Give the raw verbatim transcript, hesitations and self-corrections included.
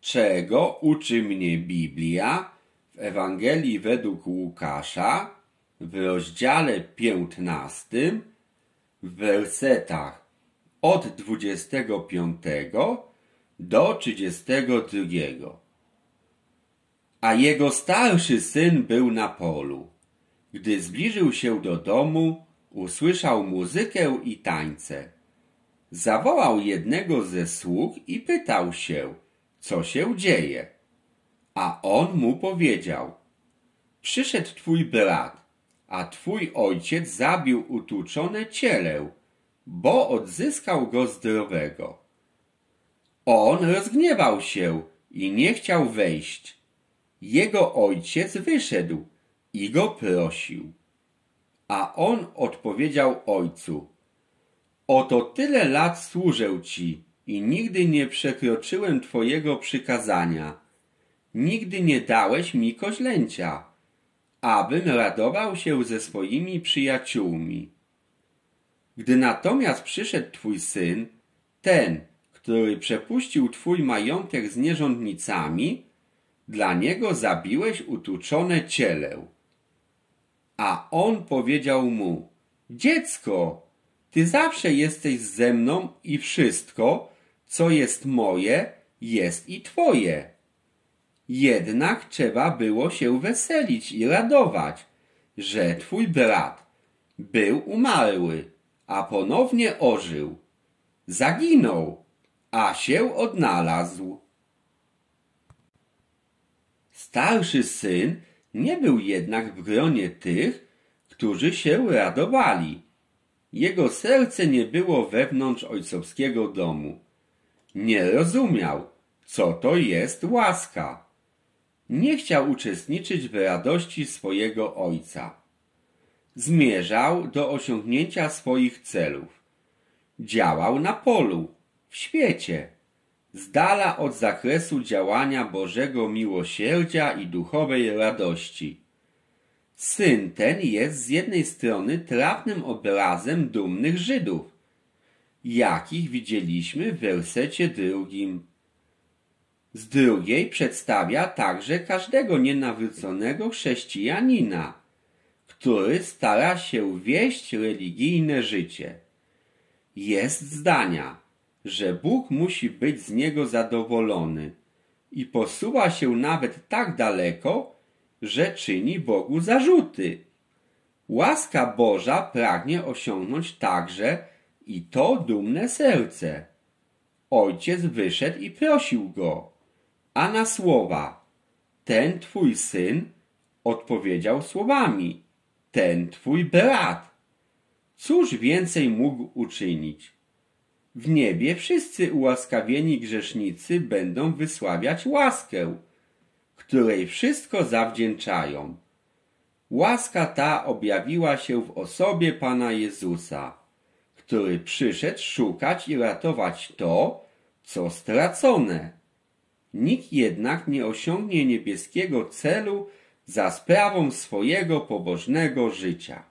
czego uczy mnie Biblia w Ewangelii według Łukasza w rozdziale piętnastym w wersetach od dwudziestego piątego do trzydziestego drugiego. A jego starszy syn był na polu. Gdy zbliżył się do domu, usłyszał muzykę i tańce. Zawołał jednego ze sług i pytał się, co się dzieje. A on mu powiedział: przyszedł twój brat, a twój ojciec zabił utłuczone cielę, bo odzyskał go zdrowego. On rozgniewał się i nie chciał wejść. Jego ojciec wyszedł i go prosił. A on odpowiedział ojcu: oto tyle lat służę ci i nigdy nie przekroczyłem twojego przykazania. Nigdy nie dałeś mi koźlęcia, abym radował się ze swoimi przyjaciółmi. Gdy natomiast przyszedł twój syn, ten, który przepuścił twój majątek z nierządnicami, dla niego zabiłeś utłuczone cielę. A on powiedział mu: dziecko, ty zawsze jesteś ze mną i wszystko, co jest moje, jest i twoje. Jednak trzeba było się weselić i radować, że twój brat był umarły, a ponownie ożył. Zaginął, a się odnalazł. Starszy syn nie był jednak w gronie tych, którzy się radowali. Jego serce nie było wewnątrz ojcowskiego domu. Nie rozumiał, co to jest łaska. Nie chciał uczestniczyć w radości swojego ojca. Zmierzał do osiągnięcia swoich celów. Działał na polu, w świecie, z dala od zakresu działania Bożego miłosierdzia i duchowej radości. Syn ten jest z jednej strony trafnym obrazem dumnych Żydów, jakich widzieliśmy w wersecie drugim. Z drugiej przedstawia także każdego nienawróconego chrześcijanina, który stara się wieść religijne życie. Jest zdania, że Bóg musi być z niego zadowolony i posuwa się nawet tak daleko, że czyni Bogu zarzuty. Łaska Boża pragnie osiągnąć także i to dumne serce. Ojciec wyszedł i prosił go, a na słowa: ten twój syn, odpowiedział słowami: ten twój brat. Cóż więcej mógł uczynić? W niebie wszyscy ułaskawieni grzesznicy będą wysławiać łaskę, której wszystko zawdzięczają. Łaska ta objawiła się w osobie Pana Jezusa, który przyszedł szukać i ratować to, co stracone. Nikt jednak nie osiągnie niebieskiego celu za sprawą swojego pobożnego życia.